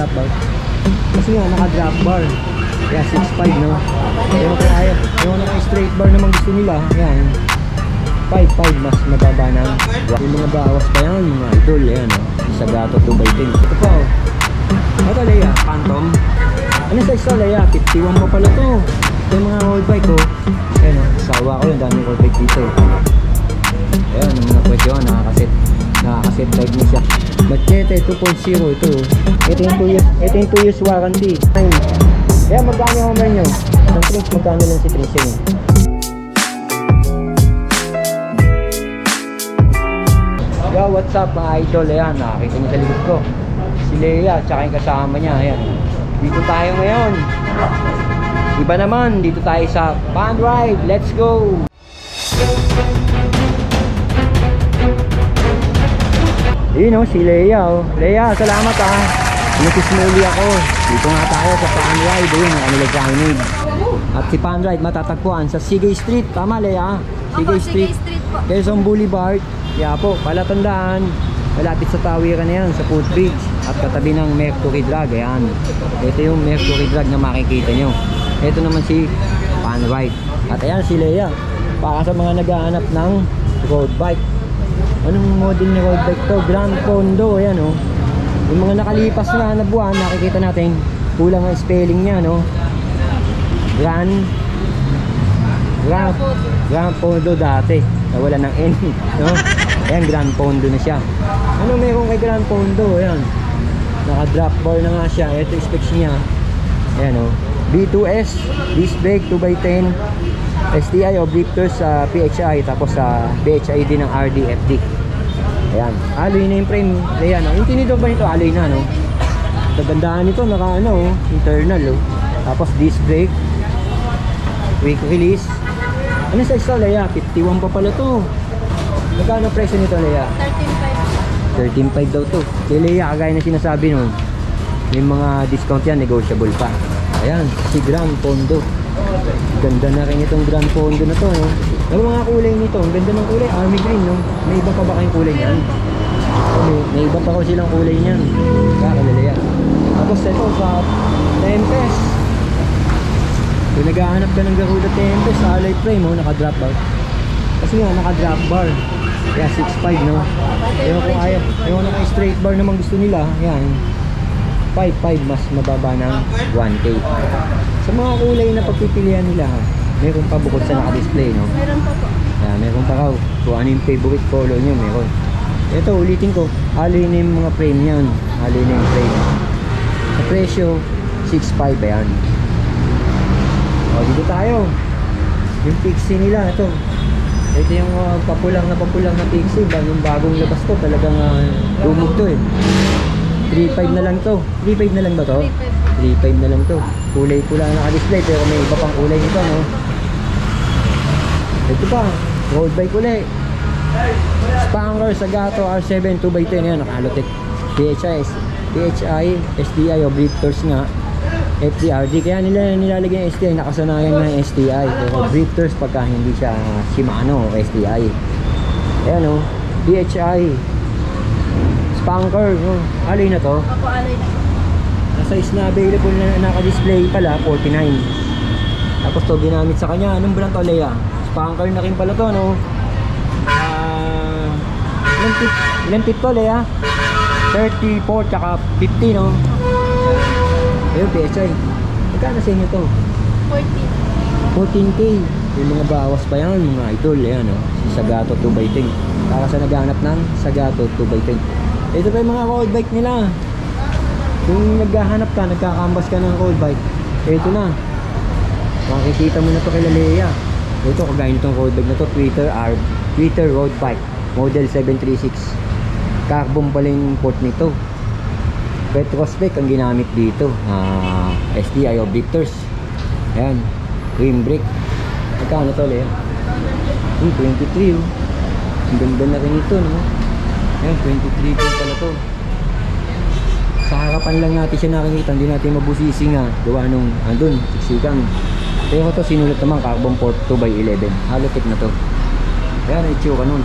drop bar. Kasi nga, naka-drop bar. Kaya 6.5, no? Pero kung ayaw, yung naka-straight bar naman gusto nila, yan. 5.5, mas mababa na. Yung mga bawas pa yan, mga idol, yan, no? Sagato 2x10. Ito pa, oh. Ito, Leia, Phantom. Ano size to, Leia? 51 pa pala to. Ito yung mga road bike, oh. Ayan, oh. Sawa ko yun, daming road bike dito. Ayan, yung mga pwede yun, nakakaset drive niya siya. Machete 2.0 ito. Ito yung 2 years warranty. Kaya magkano yung hammer nyo? Ang Prince, magkano lang si Prince yun? Yo, what's up mga idol? Ayan, nakakita niyo sa likod ko si Leia, tsaka yung kasama niya. Ayan, dito tayo ngayon. Iba naman, dito tayo sa Fun Ride. Let's go! Yun o, si Leia o. Leia, salamat ha. Inutis mo uli ako. Dito nga tayo sa Fun Ride. Ayun, nakanilag kainid. At si Fun Ride matatagpuan sa Sigay Street. Tama, Leia? Sigay Street po. Quezon Boulevard. Kaya po, palatandaan. Malapit sa tawiran na yan, sa footbridge. At katabi ng Mercury Drug. Ayan. Ito yung Mercury Drug na makikita nyo. Ito naman si Fun Ride. At ayan si Leia. Para sa mga naghahanap ng road bike. Anong model ni road bike to? Grand Fondo, ayan o. Yung mga nakalipas na buwan, nakikita natin kulang ang spelling niya, no? Grand Fondo dati. Nawala ng N, no? Ayan, Grand Fondo na siya. Ano meron kay Grand Fondo? Ayan. Naka-drop bar na nga siya. Ito yung specs niya. Ayan o. B2S, disc brake 2x10, STI o blifters sa PHI, tapos sa PHI din ng RDFD. Ayan, alloy na yung frame. Ayan, yung tinidor ba nito? Alloy na, no? Kagandahan nito, naka ano, internal, oh. Tapos disc brake, quick release. Ano size to, Leia? 51 pa pala to. Magkano presyo nito, Leia? 13.5 daw to. Kaya Leia, kagaya na sinasabi nun, yung mga discount yan, negotiable pa. Ayan, si Grand Fondo. Ganda na rin itong Grand Fondo na to, no? Yung mga kulay nito, ang ganda ng kulay, army green, no? May iba pa ba kayong kulay niyan? May iba pa ko silang kulay niyan. Kakalala. Tapos ito sa Tempest. Kung naghahanap ka ng Garuda Tempest sa alloy frame, oh, naka-drop bar. Kasi nga, naka-drop bar. Kaya 6.5, no? Pero kung ayaw, yung naka-straight bar naman gusto nila, yan. 5.5, mas mababa ng 1K. Sa mga kulay na pagpipilian nila, meron pa bukod sa naka-display, no? Meron pa po. Yan, meron pa raw. Kung ano yung favorite color nyo, meron. Ito, ulitin ko. Alloy na yung mga frame yan. Alloy na yung frame. Sa presyo, 6.5, ayan. O, dito tayo. Yung Pixie nila, ito. Ito yung papulang na Pixie. Yung bagong labas to, talagang lumog to eh. 3.5 na lang to. 3.5 na lang ba to? 3.5 na lang to. Kulay pula naka-display pero may iba pang kulay nito, no? Ito pa, road bike ulit. Spanker Sagato R7 2x10 yan, naka-Alotech. PHI, STI o blifters nga. FDRD, kaya nilalagyan yung STI, nakasanayan na yung STI. Pero blifters pagka hindi siya Shimano o STI. Ayan o, PHI Spanker, no? Alloy na to? Opo, alloy na. Size na available na naka-display pala, 49. Tapos to ginamit sa kanya, anong brand to, Leia? Spanker na rin pala to, no? Ilan tip to, Leia? 34 tsaka 50, no? Ayun, PHI. Magkano sa inyo to? 14K. Yung mga bawas pa yan, mga idol, ayan, no? Si Sagato 2x10. Para sa naghahanap ng Sagato 2x10. Ito pa yung mga road bike nila. Kung naghahanap ka, nagkakambas ka ng road bike, ito na. Makikita mo na to kay Leia. Ito, kagaya nitong road bike na to, Twitter road bike, model 736. Carbon pala yung port nito. Petrospec ang ginamit dito. STI o blifters. Ayan, rim brake. Magkano to, Leia? 23, oh. Ang ganda na rin ito, no? Ayan, 23 pala to. Sa harapan lang natin siya nakikita, hindi natin mabusisi nga gawa nung andun, siksikan. Pero ito sinulat naman, carbon port 2x11. Halotech na to. Ayan, itsura nun.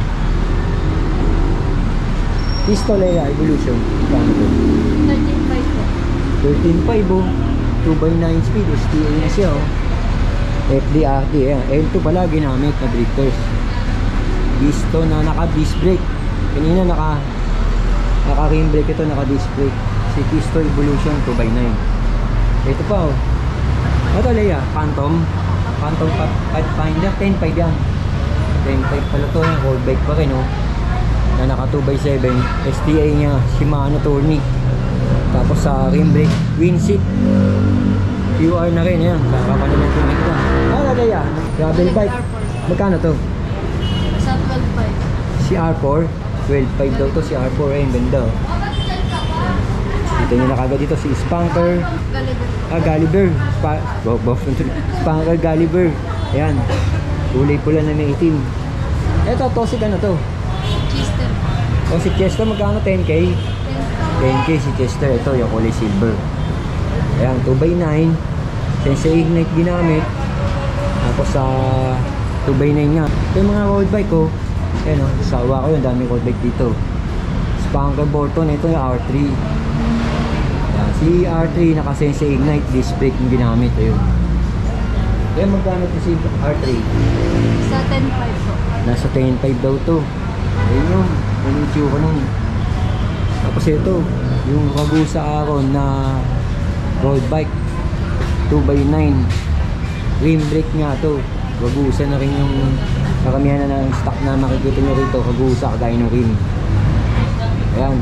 Pistol Leia Evolution. Kano to? 13.5 po. 13.5 oh. 2x9 speed, STA na siya oh. FDRT, ayan. L2 pala ginamit na drifters. Piston na naka-disc brake. Kanina naka-rim brake, ito naka-disc brake. Si Piston Evolution 2x9. Ito pa oh. Ito Leia, Phantom Pathfinder, 10.5 yan. 10.5 pala to, road bike pa rin oh. Na naka 2x7, STA nya Shimano Tourney. Tapos sa rim brake, windshield QR na rin yan. Kakapanan natin ito. Leia, gravel bike. Magkano to? Sa 12.5. Si R4, 12.5 daw to si R4 eh, ganda oh. Dito nyo na kagad dito si Spanker Galiber Spanker Galiber. Ayan, kulay pula na may itim. Eto, Tosig ano to? Chester. O si Chester, magkano? 10k? 10k si Chester. Ito yung kulay silver. Ayan, 2x9 Sensei Ignite ginamit. Tapos sa 2x9 nga. Ito yung mga road bike ko. Ayan o, sawa ko yun, daming road bike dito. Spanker Borton, ito yung R3. Ayan, si R3 naka Sensei Ignite disc brake yung ginamit. Ayun. Kaya magkano ito si R3? Sa 10.5 po. Nasa 10.5 daw to. Ayun yun, nanitsyo ko nun. Tapos ito, yung Ragusa Aron na road bike 2x9 rim brake nga to. Ragusa na rin yung karamihan na ng stock na makikita nyo rito. Ragusa kagaya ng rim. Ayan,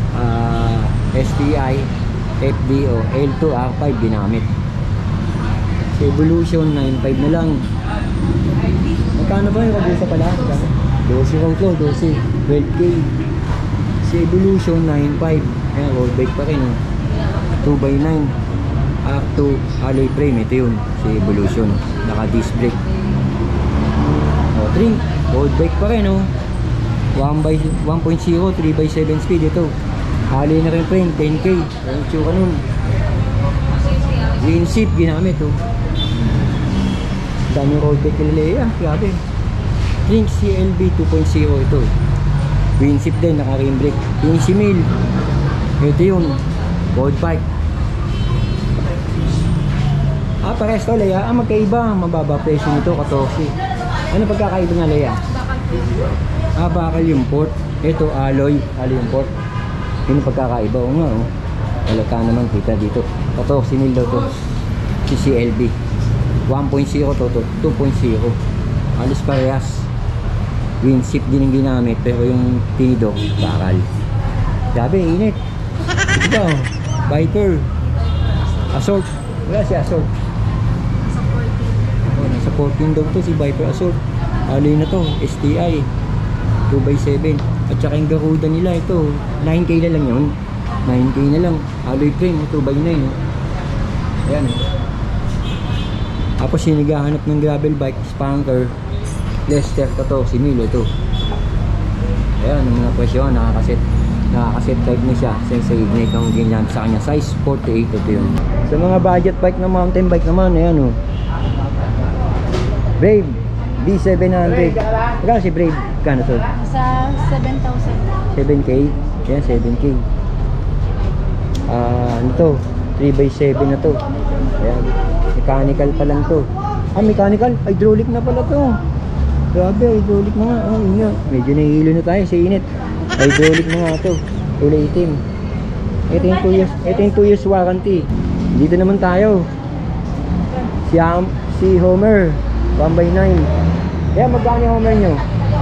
STI FDO L2 R5 ginamit. Si Evolution 9.5 na lang. Magkano ba yung Ragusa pala? 12 raw to, 12 12k. Si Evolution 9.5. Ayan, road bike pa rin oh. 2x9 up to alloy frame. Ito yun, si Evolution naka disc brake. O 3, road bike pa rin oh. 1.0 3x7 speed. Ito alloy na rin frame, 10k. Ayan, tsura nun. Green seat ginamit oh. Dami road bike nila ah, grabe. Link CLB 2.0 ito. Windshield din, naka rim brake. Yung si Mil, ito yun, road bike. Pares to Leia. Magkaiba, mababa presyo nito, 14. Ano pagkakaiba nga Leia? Bakal yung port. Ito alloy yung port. Yun yung pagkakaiba. O nga oh. Halata naman kita dito. 14 mil daw to. Si CLB 1.0 to 2.0. Alis parehas. Windshield din yung ginamit, pero yung tinidor bakal. Sabi, init. Ito, Viper Assault. Wala si Assault. Nasa 14 daw to si Viper Assault. Alloy na to, STI 2x7. At saka yung Garuda nila ito, 9k na lang yun. 9k na lang. Alloy frame, 2x9 ayan. Tapos yung naghahanap ng gravel bike, Spanker Lester, to si Milo ito. Ayan, yung mga presyo, nakakaset type na siya. Sensei Ignite ang ginamit sa kanya. Size 48 ito yun. Sa mga budget bike na mountain bike naman, ayan o. Brave B700. Magkano si Brave? Magkano to? Sa 7,000. 7k? Ayan, 7k. Ano to? 3x7 na to. Ayan. Mechanical pa lang to. Mechanical? Hydraulic na pala to. Grabe, hydraulic na nga. Yun nga. Medyo nahihilo na tayo sa init. Hydraulic na nga to. Kulay itim. Ito yung 2 years warranty. Dito naman tayo. Si Homer 1x9. Kaya magkano yung Homer nyo?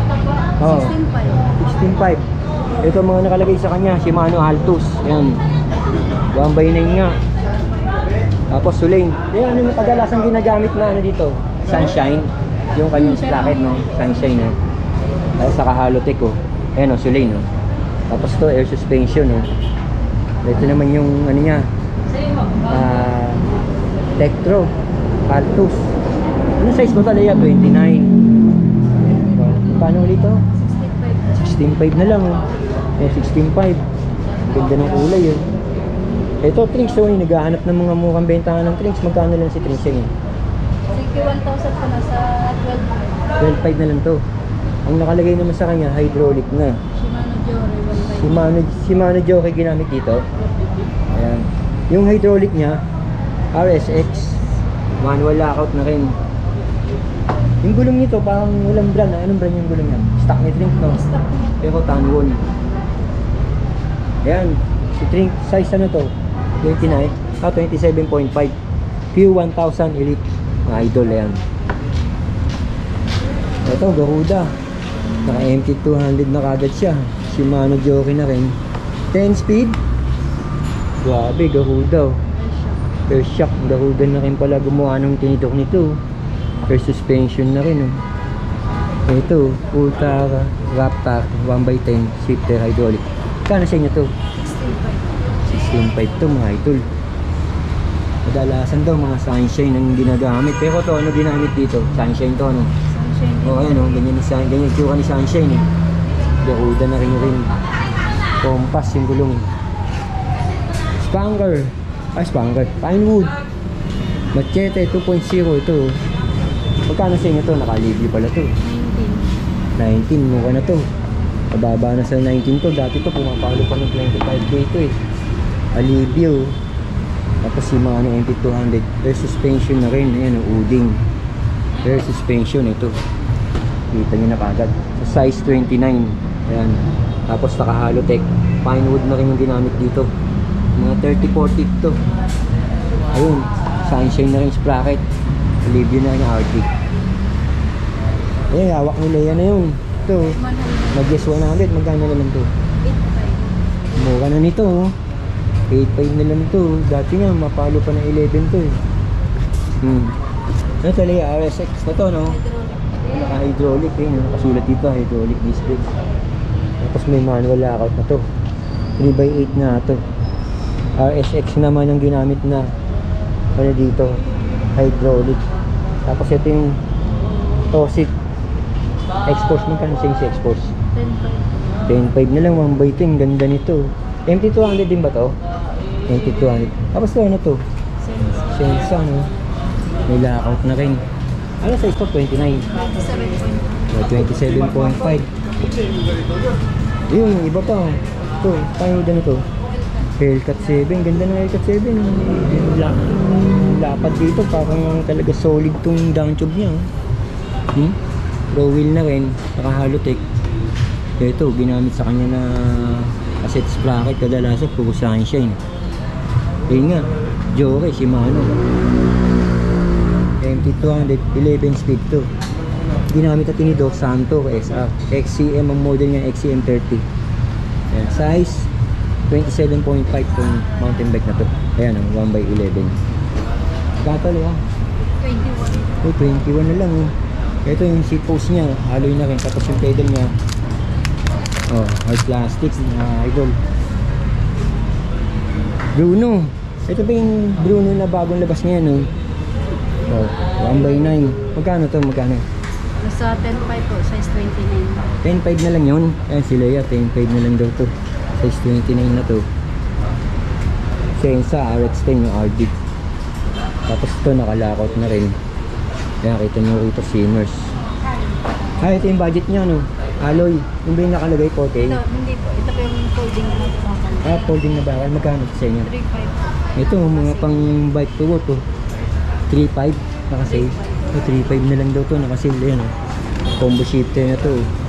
16.5. 16.5. Ito mga nakalagay sa kanya, Shimano Altus. Yan, 1x9 nga. Tapos Sulane. Yan, ano yung kadalasang ginagamit na ano dito? Sunshine. Yung kanyang sprocket, no? Sunshine, no? Tapos saka Halotech, oh. Ayan, oh, Sulane, no? Tapos to air suspension, no? Ito naman yung ano niya, Tektro Altus. Ano size mo talaga? 29. Paano ulit to? 16.5 na lang, oh. 16.5. Ganda ng kulay, oh. Ito, Trinks, oh. Naghahanap ng mga mukhang bentahan ng Trinks. Magkano lang si Trinks yun? 1,000 pa na sa 12.5 na lang to. Ang nakalagay naman sa kanya, hydraulic na. Shimano Jory 1.5. Shimano Jockey ginamit dito. Ayan. Yung hydraulic niya, RSX. Manual lockout na rin. Yung gulong nito, parang walang brand. Anong brand yung gulong niya? Stock ni Trink, no? Stock niya. Pero Tanwon. Ayan. Si Trink, size ano to? 29. 27.5. Q1000 Elite. Mga idol, ayan. Ito, Garuda. Naka MT200 na kagad siya. Shimano Jockey na rin. 10 speed. Grabe, Garuda. First shock. Garuda na rin pala gumawa ng tinidok nito. First suspension na rin. Ito, Ultra Raptor 1x10 shifter hydraulic. Kano sa inyo to? 16.5 to mga idol. Kadalasan daw mga sunshine ang ginagamit. Pero to, ano ginamit dito? Sunshine to, ano? Sunshine. O ayan o, ganyan yung tsura ni sunshine eh. Garuda na rin Compass yung gulong. Spanger. Spanger. Pinewood. Machete 2.0 ito. Magkano sa inyo to? Naka-review pala to. 19 mukha na to. Mababa na sa 19 to. Dati to pumapalo pa ng 25k to eh. Alivio. Tapos yung mga MT200. Air suspension na rin. Ayan, uding. Air suspension ito. Kita nyo na kagad. Sa size 29. Ayan. Tapos naka-halotech. Pinewood na rin yung ginamit dito. Mga 30-40 to. Ayun. Sunshine na rin sprocket. Alivio na rin Arctic. Eh, hawak ni Leia na yun. Ito. Mag-guess 100. Magkano na lang to? 8.5. Mura na nito. 8.5 na lang to. Dati nga, mapalo pa ng 11 to eh. Ito Leia RSX na to, no? Naka-hydraulic eh. Nakasulat dito, hydraulic disc brake. Tapos may manual lockout na to. 3x8 na to. RSX naman ang ginamit na ano dito, hydraulic. Tapos ito yung Toxic Expose. Magkano sa yung Expose? 10.5. 10.5 na lang, 1x10. Ganda nito. MT200 din ba to? MT200. Tapos to ano to? Sensa, no? May lockout na rin. Ano sa ito? 29. 27.5. Yun, iba pa. Ito, paano na to? Hellcat 7. Ganda ng Hellcat 7. Yung lapad dito, parang talaga solid tong down tube niya. Pro wheel na rin, naka-halotech. Ito, ginamit sa kanya na cassette sprocket. Kadalasan puro sunshine. Yun nga, Jockey, Shimano MT200 11 speed to. Ginamit na tinidor Santo SR. XCM ang model niya, XCM30. Ayan, size 27.5 tong mountain bike na to. Ayan, 1x11. Gatalo ah. 21. Oh, 21 na lang oh. Ito yung seat post niya, alloy na rin. Tapos yung pedal niya, oh, hard plastics na idol. Bruno. Ito ba yung Bruno na bagong labas niya, no? Oh, 1x9. Magkano to? Magkano? Nasa 10.5 po, size 29. 10.5 na lang yun. Ayan si Leia, 10.5 na lang daw to. Size 29 na to. Sensa RX10 yung RD. Tapos ito nakalockout na rin. Kaya kita nyo rito Simmers. Ito yung budget niya, no? Alloy. Yung ba yung nakalagay 4K? Ito, hindi po. Ito po yung folding na bakal. Folding na bakal. Magkano sa inyo? 3.5. Ito, mga pang bike to work to. 3.5 nakasale. 3.5 na lang daw to nakasale. Ayan, oh. Combo shifter na to.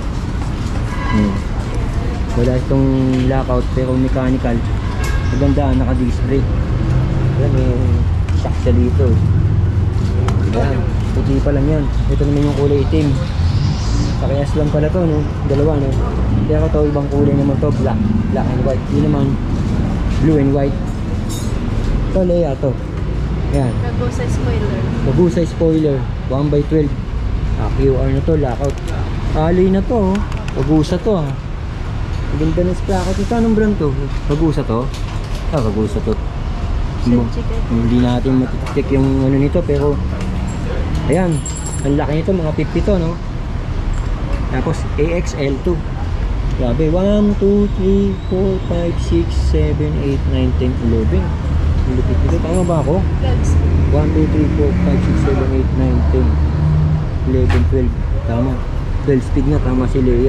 Wala itong lockout pero mechanical. Maganda, naka-disc brake. Ayan, may shock siya dito. Ayan, puti pa lang yan. Ito naman yung kulay itim. Pakiyas lang pala to, no? Dalawa, no? Pero to, ibang kulay naman to. Black and white. Yun naman, blue and white. Ito, Leia to. Ayan. Kagusa spoiler. Kagusa spoiler. 1x12. QR na to, lockout. Alloy na to, oh. Kagusa to, ah. Ganda ng sprocket. Ito, anong brand to? Kagusa to? Kagusa to. Hindi natin matitik yung ano nito, pero ayan, ang laki nito, mga 50 to, no? Tapos AXL2. Grabe, 1, 2, 3, 4, 5, 6, 7, 8, 9, 10, 11. Lupit nito, tama ba ako? 1, 2, 3, 4, 5, 6, 7, 8, 9, 10, 11, 12. Tama, 12 speed nga, tama si Leia.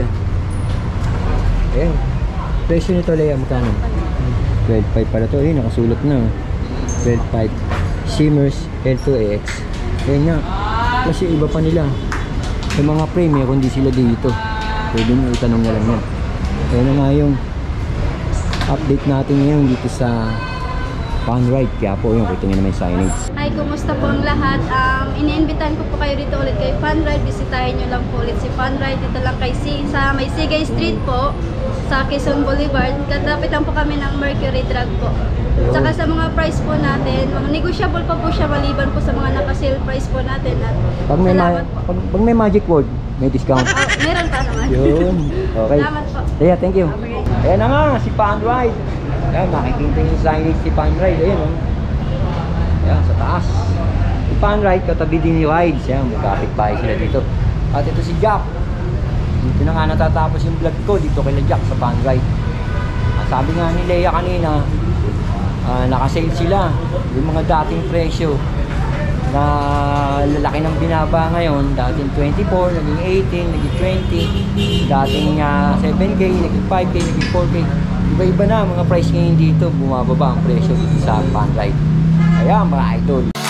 Ayan, presyo nito Leia, magkano? 12.5 pala to, nakasulat na. 12.5 Shimmers L2X. Ayan nga, kasi iba pa nila. Sa mga frame, meron di sila dito. Pwede nyo itanong na lang yan. Ayan na nga yung update natin ngayon dito sa Funride. Kaya po yung kita nyo na may signage. Hi, kumusta po ang lahat? Iniinvitan ko po kayo dito ulit kay Funride. Bisitahin nyo lang po ulit si Funride. Dito lang kay sa may Sigay Street po, sa Quezon Boulevard. Katapit lang po kami ng Mercury Drug po. Tsaka sa mga price po natin, mga negotiable pa po siya maliban po sa mga naka-sale price po natin. At Pag may, salamat po. pag may magic word, may discount. Meron pa naman. Yun. Okay. Salamat po. Yeah, thank you. Okay. Ayan na nga, si Funride. Ayan, makikita yung signage si Funride. Ayan, oh. Ayan, sa taas. Si Funride, katabi din ni Rides. Ayan, magkapit bahay sila dito. At ito si Jack. Dito na nga natatapos yung vlog ko dito kay Jack sa Funride. Sabi nga ni Leia kanina, nakasale sila. Yung mga dating presyo na lalaki ng binaba ngayon, dating 24, naging 18, naging 20, dating 7K, naging 5K, naging 4K. Iba-iba na mga price ngayon dito, bumababa ang presyo dito sa Funride. Ayan mga idol.